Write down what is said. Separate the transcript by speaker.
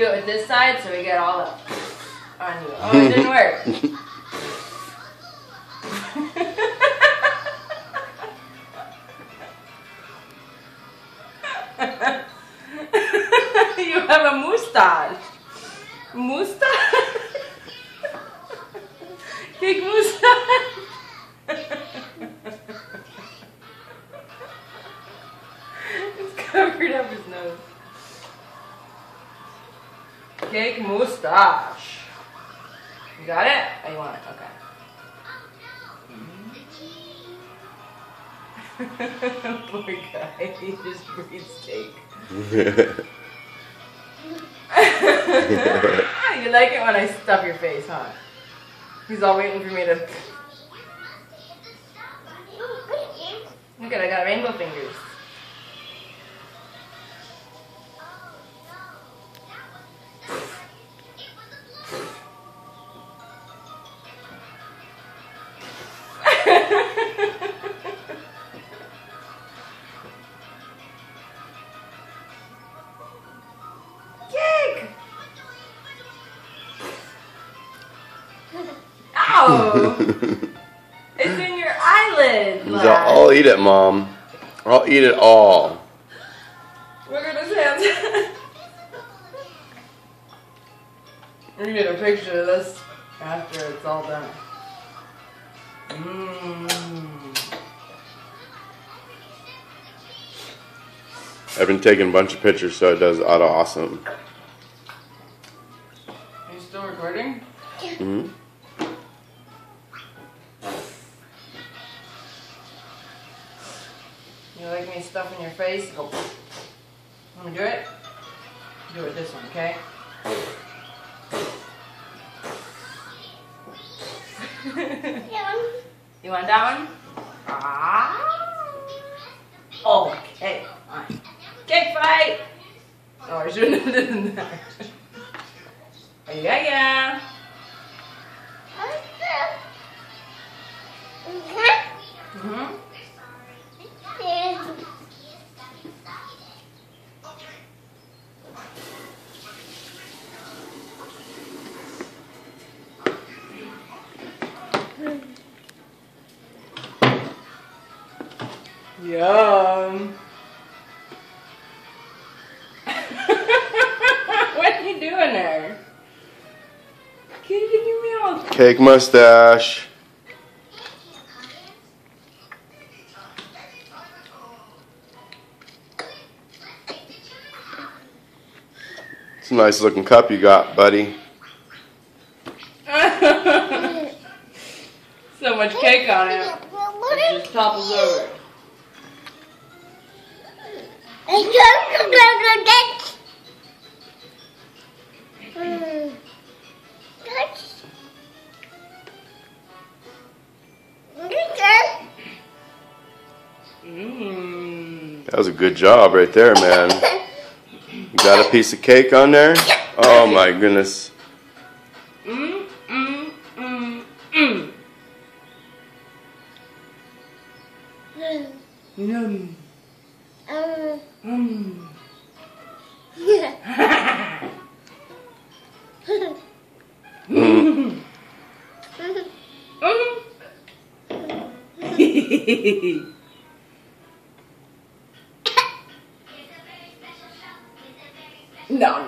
Speaker 1: do it with this side so we get all up on you. Oh, it didn't work. You have a mustache. Mustache? Cake mustache. It's covered up his nose. Cake mustache. You got it? Oh, you want it? Okay. Poor guy. He just breathes cake. You like it when I stuff your face, huh? He's all waiting for me to... Look at it, I got rainbow fingers. Ow! It's in your eyelid.
Speaker 2: I'll eat it, Mom. I'll eat it all.
Speaker 1: Look at his hands. We're gonna get a picture of this after it's all done.
Speaker 2: I've been taking a bunch of pictures, so it does auto awesome.
Speaker 1: Are you still recording?
Speaker 2: Mm-hmm.
Speaker 1: You like me stuffing your face? Go. Want me to do it? Do it with this one, okay? You want that one? Ah. Okay. Fine. Cake fight! Oh, I shouldn't have done that. Yeah. Mm-hmm. Yum. What are you doing there? Get it in your mouth.
Speaker 2: Cake mustache. It's a nice looking cup you got, buddy.
Speaker 1: So much cake on it. It just topples over.
Speaker 2: That was a good job right there, man. You got a piece of cake on there? Oh my goodness.
Speaker 1: Yum. No.